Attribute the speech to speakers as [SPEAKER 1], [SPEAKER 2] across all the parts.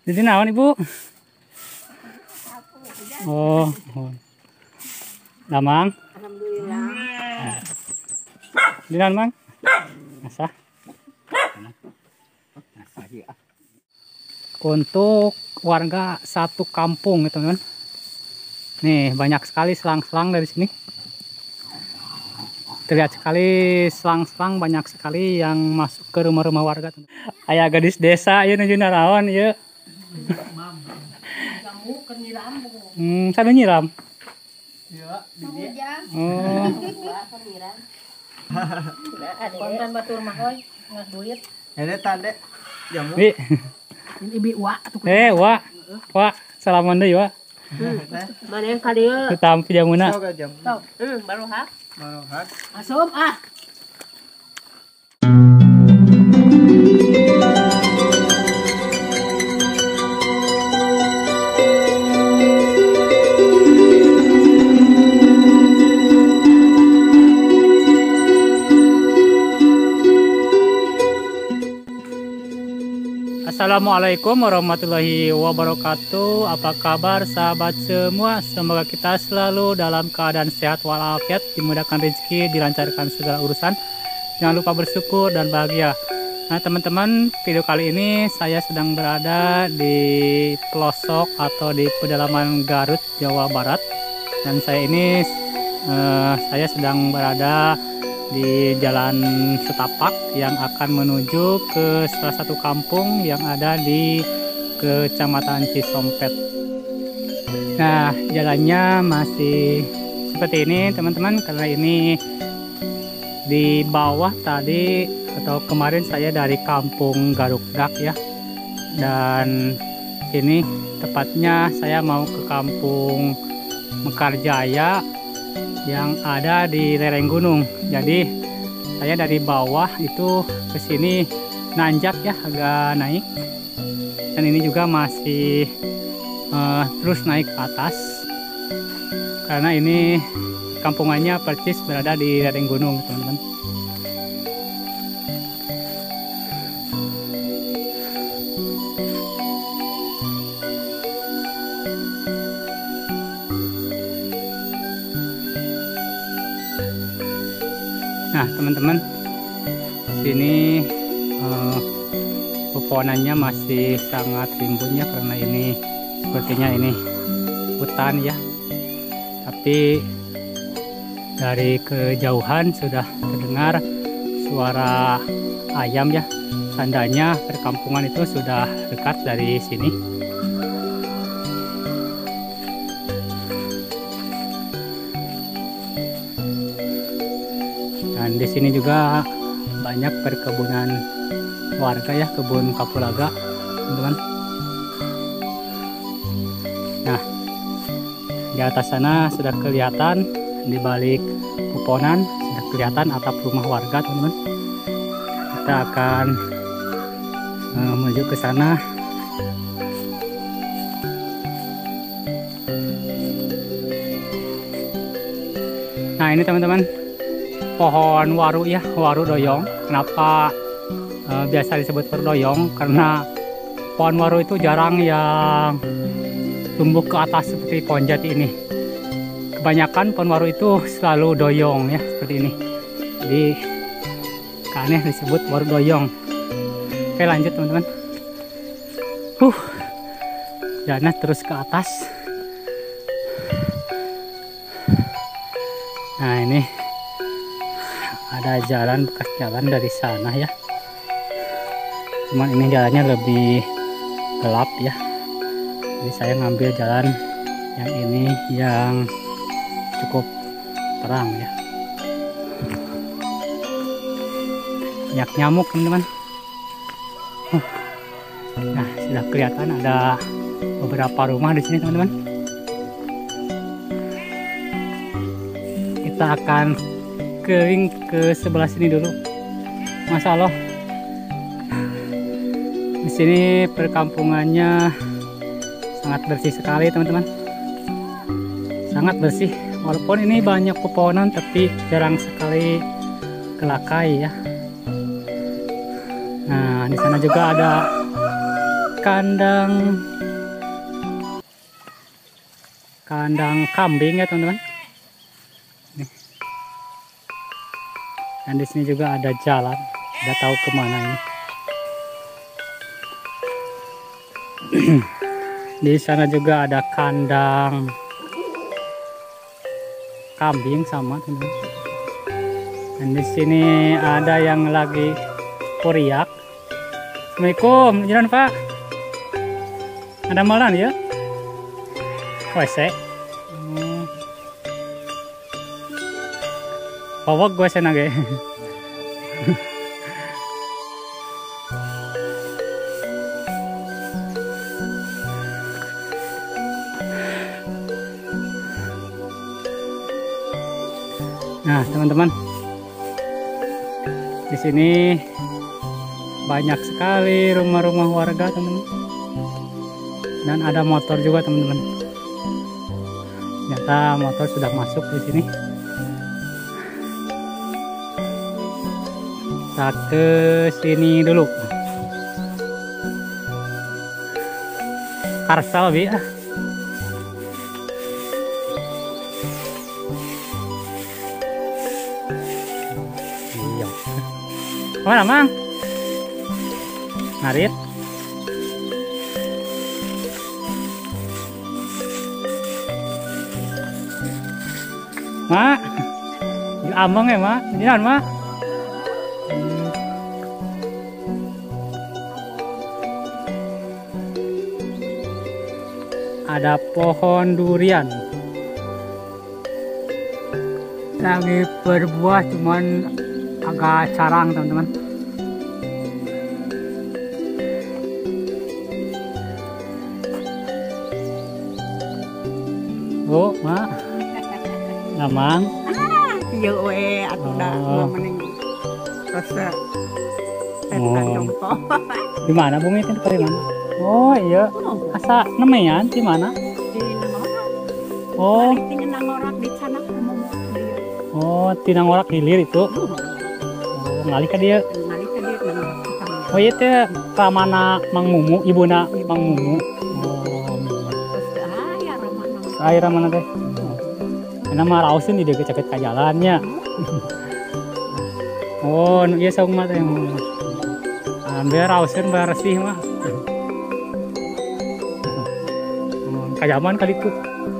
[SPEAKER 1] Jadi naon Ibu? Oh, Damang.
[SPEAKER 2] Alhamdulillah.
[SPEAKER 1] Di naon, Mang? Asah. Untuk warga satu kampung, teman-teman. Nih, banyak sekali selang-selang dari sini. Terlihat sekali selang-selang banyak sekali yang masuk ke rumah-rumah warga. Ayah gadis desa, ya nuju narawan, ya. Sambil nyiram.
[SPEAKER 2] Ya,
[SPEAKER 1] Oh.
[SPEAKER 2] konten batur mah euy, ngas duit.
[SPEAKER 3] Ini tadi jamu.
[SPEAKER 1] Bi.
[SPEAKER 2] Ibi wa atuh.
[SPEAKER 1] Wa, salaman deui, Wa.
[SPEAKER 2] Mana yang ka dieu?
[SPEAKER 1] Tutampi jamuna.
[SPEAKER 3] Sok jamu.
[SPEAKER 2] Sok. Baru hak.
[SPEAKER 3] Manohat.
[SPEAKER 2] Asum ah.
[SPEAKER 1] Assalamualaikum warahmatullahi wabarakatuh. Apa kabar sahabat semua? Semoga kita selalu dalam keadaan sehat walafiat, dimudahkan rezeki, dilancarkan segala urusan. Jangan lupa bersyukur dan bahagia. Nah teman-teman, video kali ini saya sedang berada di pelosok atau di pedalaman Garut, Jawa Barat. Dan saya ini saya sedang berada di jalan setapak yang akan menuju ke salah satu kampung yang ada di Kecamatan Cisompet. Nah, jalannya masih seperti ini teman-teman, karena ini di bawah tadi atau kemarin saya dari kampung Garukdak ya. Dan ini tepatnya saya mau ke kampung Mekarjaya yang ada di lereng gunung. Jadi saya dari bawah itu ke sini nanjak ya, agak naik. Dan ini juga masih terus naik ke atas karena ini kampungannya persis berada di lereng gunung, teman-teman. Nah teman-teman, sini pepohonannya masih sangat rimbun ya, karena ini sepertinya ini hutan ya. Tapi dari kejauhan sudah terdengar suara ayam ya. Tandanya perkampungan itu sudah dekat dari sini. Dan di sini juga banyak perkebunan warga ya, kebun kapulaga, teman-teman. Nah, di atas sana sudah kelihatan, di balik pepohonan sudah kelihatan atap rumah warga, teman-teman. Kita akan menuju ke sana. Nah, ini teman-teman, pohon waru ya, waru doyong. Kenapa biasa disebut waru doyong? Karena pohon waru itu jarang yang tumbuh ke atas seperti pohon jati ini. Kebanyakan pohon waru itu selalu doyong ya, seperti ini. Jadi makanya disebut waru doyong. Oke, lanjut teman-teman. Jalannya terus ke atas. Nah, ini ada jalan, bekas jalan dari sana ya. Cuman ini jalannya lebih gelap ya. Jadi saya ngambil jalan yang ini yang cukup terang ya. Banyak nyamuk teman-teman. Nah, sudah kelihatan ada beberapa rumah di sini teman-teman. Kita akan keliling ke sebelah sini dulu. Masya Allah, di sini perkampungannya sangat bersih sekali teman-teman. Sangat bersih, walaupun ini banyak pepohonan tapi jarang sekali kelakai ya. Nah, di sana juga ada kandang kambing ya teman-teman. Dan di sini juga ada jalan, nggak tahu kemana ini. Di sana juga ada kandang kambing sama teman-teman. Dan di sini ada yang lagi poriak. Assalamualaikum, jalan Pak. Ada malan ya? WC. Pawag gue senang ya. Nah, teman-teman, di sini banyak sekali rumah-rumah warga, teman-teman. Dan ada motor juga, teman-teman. Ternyata motor sudah masuk di sini. Kita ke sini dulu. Karsal bi. Iya. Mana mang? Narit. Mak, ambang ya mak, jalan mak. Ada pohon durian. Lagi berbuah cuman agak carang teman-teman. Bu, mak. Namang.
[SPEAKER 2] Iya we atuh da mending rasa
[SPEAKER 1] Di mana Bumi itu di mana? Oh iya. Asa namanya di mana?
[SPEAKER 2] di Nangorak.
[SPEAKER 1] Oh.
[SPEAKER 2] Di Nangorak di sana kumaha dia.
[SPEAKER 1] Oh, Tinangorak Hilir itu. Oh, ngali ka dia.
[SPEAKER 2] Ngali ka dia Nangorak kita.
[SPEAKER 1] Oh iya teh kamana Mang Mumu, ibuna Mang Mumu. Oh.
[SPEAKER 2] Terus aya ramana.
[SPEAKER 1] Air mana teh? Karena mah rausin di deket ka jalannya. Oh, nu ieu saung mah teh. Ambil rausin bersih mah. Kajaman kali itu.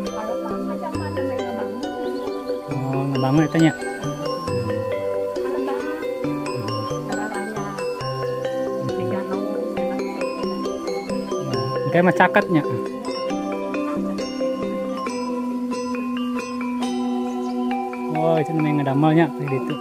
[SPEAKER 1] Oh, ngebangun itu nya. Kayak mah caketnya. Oh, itu namanya ngedamelnya kayak gitu.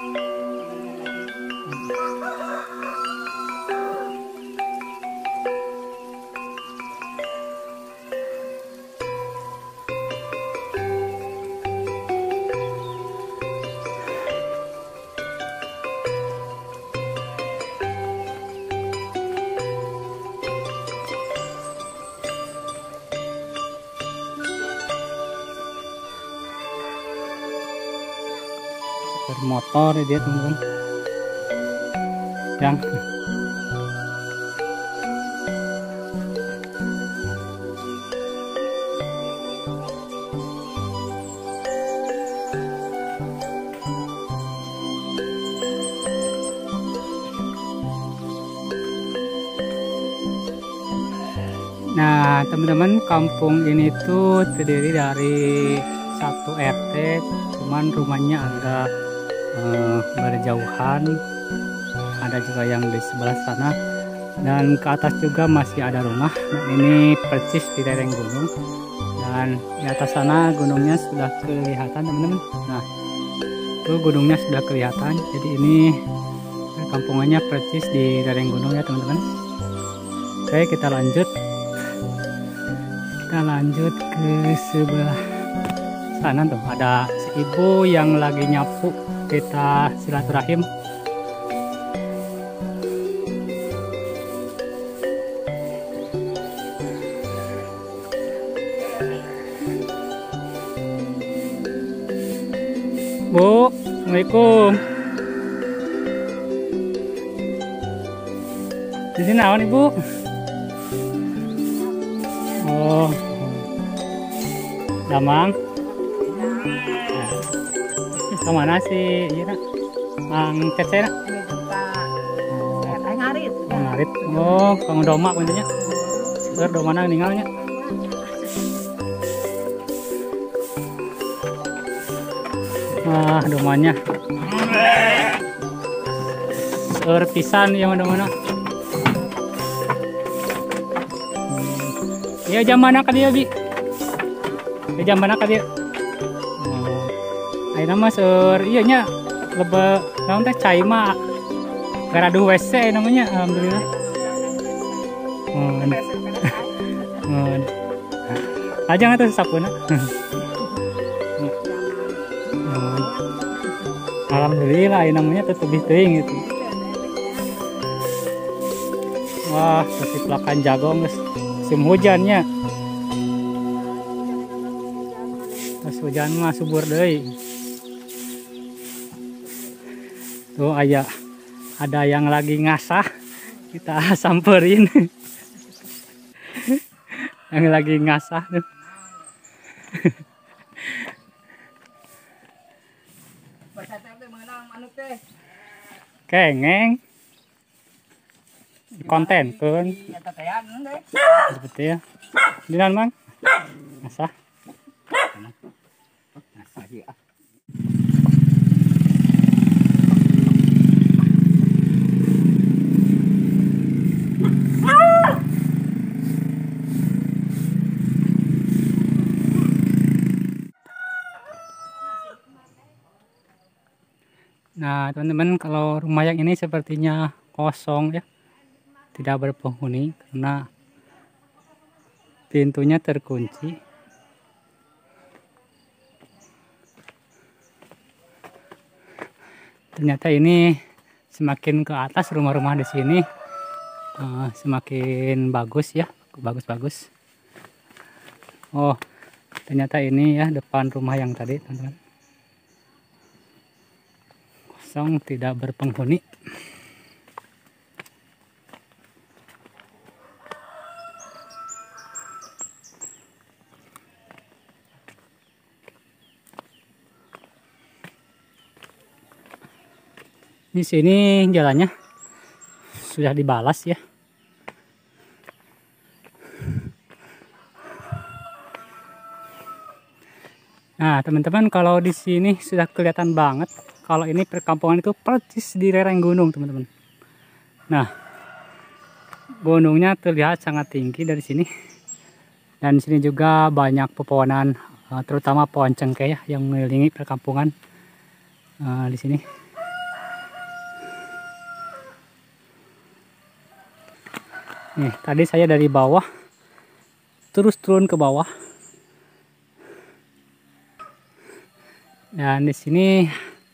[SPEAKER 1] Motor dia teman-teman yang nah teman-teman, kampung ini tuh terdiri dari satu RT, cuman rumahnya agak berjauhan. Ada juga yang di sebelah sana dan ke atas juga masih ada rumah. Nah, ini persis di lereng gunung dan di atas sana gunungnya sudah kelihatan teman-teman. Nah itu gunungnya sudah kelihatan, jadi ini kampungannya persis di lereng gunung ya teman-teman. Oke, kita lanjut ke sebelah sana tuh ada si ibu yang lagi nyapu. Kita silaturahim. Bu, Assalamualaikum. Di sini naon Ibu? Oh, Damang. Kemana sih? Iya, Mang Cece nak?
[SPEAKER 2] Ini juga teh ngarit.
[SPEAKER 1] Ngarit. Oh, Kang Doma punya. Seur domana ninggalnya. Domanya. Seur pisan ya mana-mana. Iya jam mana ka dia, Bi? Jam mana ka dia? Ayeuna mah seur ieu nya lebe naon teh cai mah garadu WC namanya alhamdulillah. Ajang atuh sapeuna. Alhamdulillah ini namanya tetep teuing gitu. Wah, kesiplakan jagong guys. Musim hujannya. Pas hujan mah subur deui. Tuh ada yang lagi ngasah. Kita samperin. Yang lagi ngasah tuh. Kengeng. Konten pun. Seperti ya. Dinan Mang. Ngasah. Nah, teman-teman, kalau rumah yang ini sepertinya kosong ya. Tidak berpenghuni karena pintunya terkunci. Ternyata ini semakin ke atas rumah-rumah di sini semakin bagus ya, bagus-bagus. Oh, ternyata ini ya depan rumah yang tadi, teman-teman. Kosong, tidak berpenghuni. Di sini jalannya sudah dibalas ya. Nah, teman-teman, kalau di sini sudah kelihatan banget kalau ini perkampungan itu persis di lereng gunung, teman-teman. Nah, gunungnya terlihat sangat tinggi dari sini. Dan di sini juga banyak pepohonan, terutama pohon cengkeh ya, yang mengelilingi perkampungan di sini. Nih, tadi saya dari bawah terus turun ke bawah. Dan di sini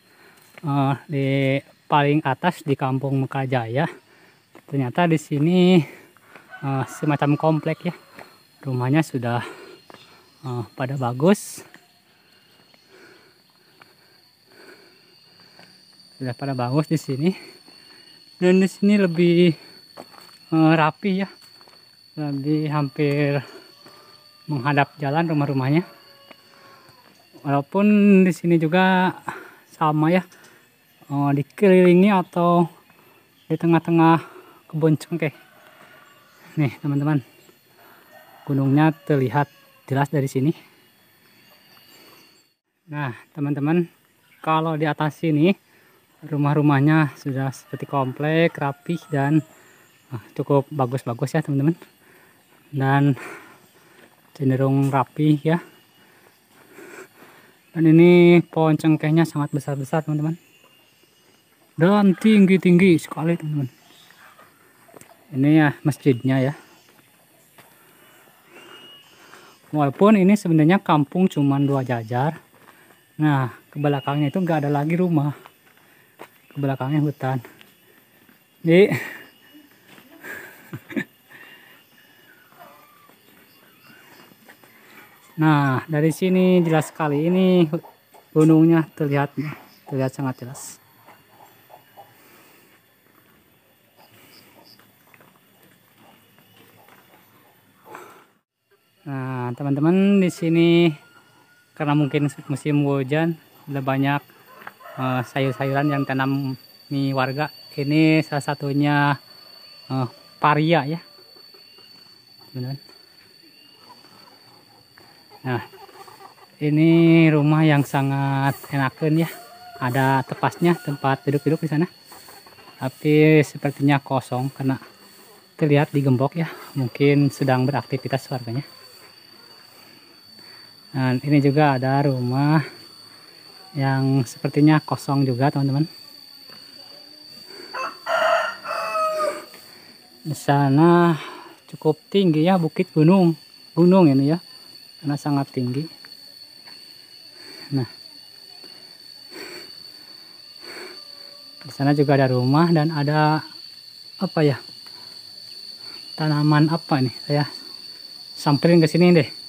[SPEAKER 1] di paling atas di Kampung Mekajaya, ternyata di sini semacam komplek ya. Rumahnya sudah pada bagus. Sudah pada bagus di sini. Dan di sini lebih rapi ya, lebih hampir menghadap jalan rumah-rumahnya. Walaupun di sini juga sama ya, dikelilingi atau di tengah-tengah kebun cengkeh. Nih teman-teman, gunungnya terlihat jelas dari sini. Nah teman-teman, kalau di atas sini rumah-rumahnya sudah seperti komplek, rapih dan cukup bagus-bagus ya teman-teman, dan cenderung rapi ya. Dan ini pohon cengkehnya sangat besar-besar teman-teman, dan tinggi-tinggi sekali teman-teman. Ini ya masjidnya ya. Walaupun ini sebenarnya kampung cuma 2 jajar. Nah ke belakangnya itu nggak ada lagi rumah, ke belakangnya hutan. Jadi nah, dari sini jelas sekali ini gunungnya terlihat sangat jelas. Nah, teman-teman di sini karena mungkin musim hujan, ada banyak sayur-sayuran yang tanami warga. Ini salah satunya paria ya, teman-teman. Nah, ini rumah yang sangat enakan ya. Ada tepasnya tempat duduk-duduk di sana. Tapi sepertinya kosong karena terlihat digembok ya. Mungkin sedang beraktivitas warganya. Dan ini juga ada rumah yang sepertinya kosong juga, teman-teman. Di sana cukup tinggi ya, bukit gunung ini ya, karena sangat tinggi. Nah, di sana juga ada rumah dan ada apa ya, tanaman apa nih, saya samperin ke sini deh.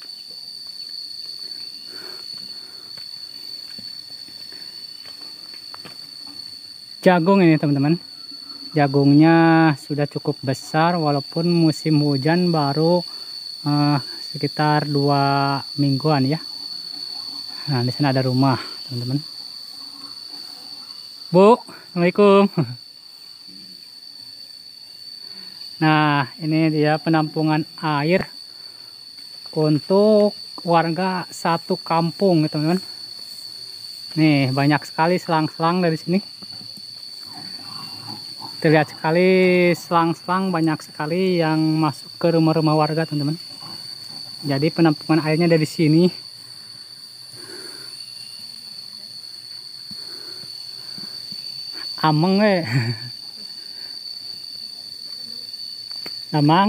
[SPEAKER 1] Jagung ini, teman-teman. Jagungnya sudah cukup besar walaupun musim hujan baru sekitar 2 mingguan ya. Nah, di sana ada rumah, teman-teman. Bu, Assalamualaikum. Nah, ini dia penampungan air untuk warga satu kampung, teman-teman. Nih, banyak sekali selang-selang dari sini. Terlihat sekali selang-selang banyak sekali yang masuk ke rumah-rumah warga, teman-teman. Jadi penampungan airnya dari sini. Ameng Amang.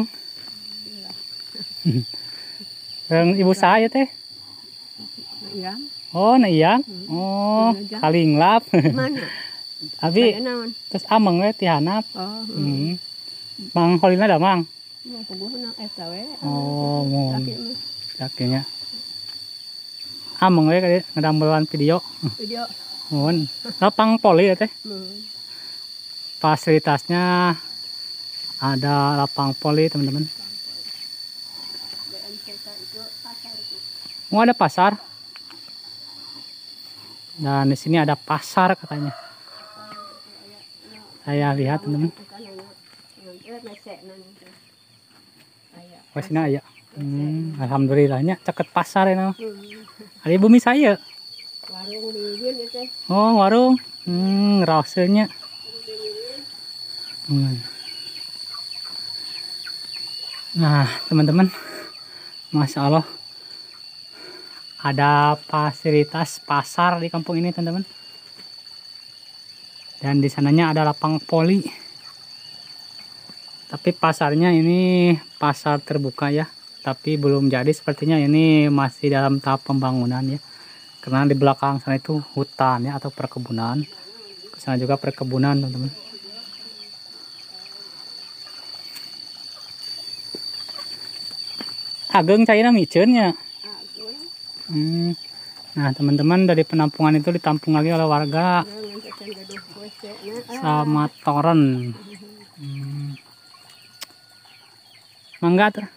[SPEAKER 1] Ibu saya teh.
[SPEAKER 2] Iya.
[SPEAKER 1] Oh, nah iya. Oh, kalinglap.
[SPEAKER 2] Mana?
[SPEAKER 1] Abi terus ameng we ti hanap.
[SPEAKER 2] Oh.
[SPEAKER 1] Mang holina da mang.
[SPEAKER 2] Mau puguhna eta we.
[SPEAKER 1] Oh, mun. Yakinnya. Ameng we kali ngadambelan video.
[SPEAKER 2] Video.
[SPEAKER 1] Mun. Lapang poli ya teh. Fasilitasnya ada lapang poli, teman-teman. Oh, ada pasar. Dan di sini ada pasar katanya. Saya lihat, teman-teman. Oh, sini aja. Alhamdulillahnya ceket pasar ya. Ada bumi saya.
[SPEAKER 2] Warung di dieu teh.
[SPEAKER 1] Oh, warung. Rasanya. Nah, teman-teman. Masya Allah. Ada fasilitas pasar di kampung ini, teman-teman. Dan di sananya ada lapang poli. Tapi pasarnya ini pasar terbuka ya. Tapi belum jadi, sepertinya ini masih dalam tahap pembangunan ya. Karena di belakang sana itu hutan ya, atau perkebunan. Ke sana juga perkebunan, teman-teman. Ageng cairna miceunnya. Nah, teman-teman, dari penampungan itu ditampung lagi oleh warga sama toren. Mangga tuh.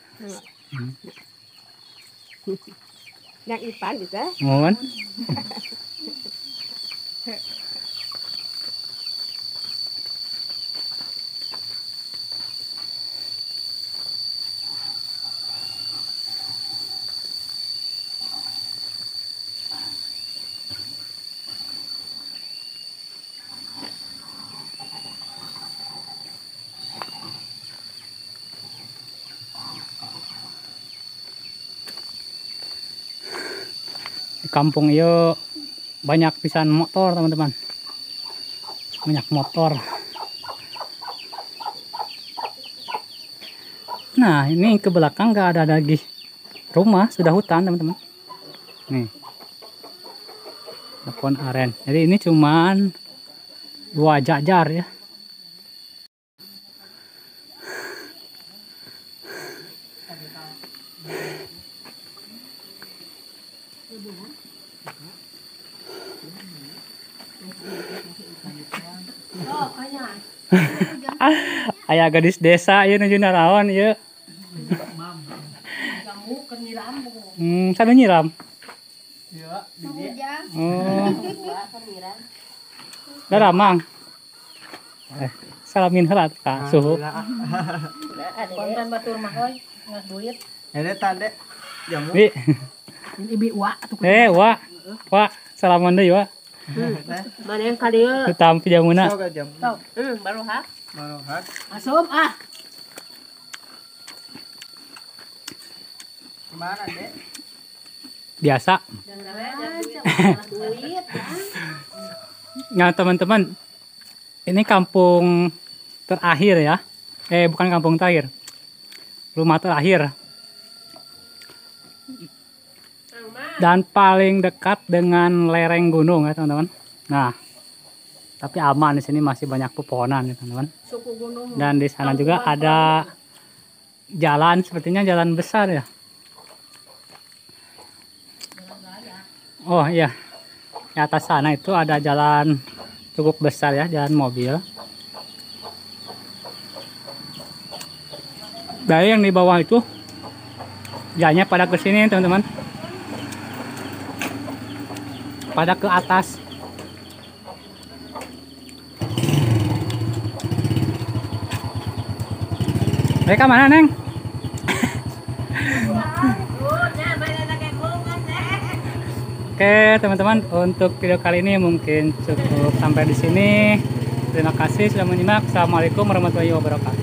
[SPEAKER 2] Yang ipan gitu.
[SPEAKER 1] Mohon. Di kampung iyo banyak pisan motor, teman-teman. Banyak motor. Nah, ini ke belakang nggak ada lagi rumah, sudah hutan, teman-teman. Nih, pohon aren. Jadi ini cuman 2 jajar ya. Ayah gadis desa ya nuju naraon ya. Sana nyiram.
[SPEAKER 3] Iya, di dia.
[SPEAKER 1] Oh. Dah mang. Salamin heula Kak suhu.
[SPEAKER 4] Konten batur mah euy, ngas duit.
[SPEAKER 3] Ini tadi jamu.
[SPEAKER 1] Bi.
[SPEAKER 4] Ibi wa atuh.
[SPEAKER 1] Wa, salaman deui wa.
[SPEAKER 4] Mana yang ka dieu?
[SPEAKER 1] Ku tampi jamuna.
[SPEAKER 3] Soga jamu.
[SPEAKER 4] Baru hak.
[SPEAKER 3] Marohat.
[SPEAKER 4] Asum ah.
[SPEAKER 3] Gimana, Dek?
[SPEAKER 1] Biasa.
[SPEAKER 4] Duit.
[SPEAKER 1] Nah, teman-teman, ini kampung terakhir ya. Bukan kampung terakhir. Rumah terakhir. Dan paling dekat dengan lereng gunung ya, teman-teman. Nah, tapi aman di sini masih banyak pepohonan ya, teman-teman.
[SPEAKER 4] Suku gunung.
[SPEAKER 1] Dan di sana juga ada jalan, sepertinya jalan besar ya. Oh iya, di atas sana itu ada jalan cukup besar ya, jalan mobil. Dari yang di bawah itu, jalannya pada ke sini teman-teman. Pada ke atas. Mereka mana, Neng? Oke, teman-teman, untuk video kali ini mungkin cukup sampai di sini. Terima kasih sudah menyimak. Assalamualaikum warahmatullahi wabarakatuh.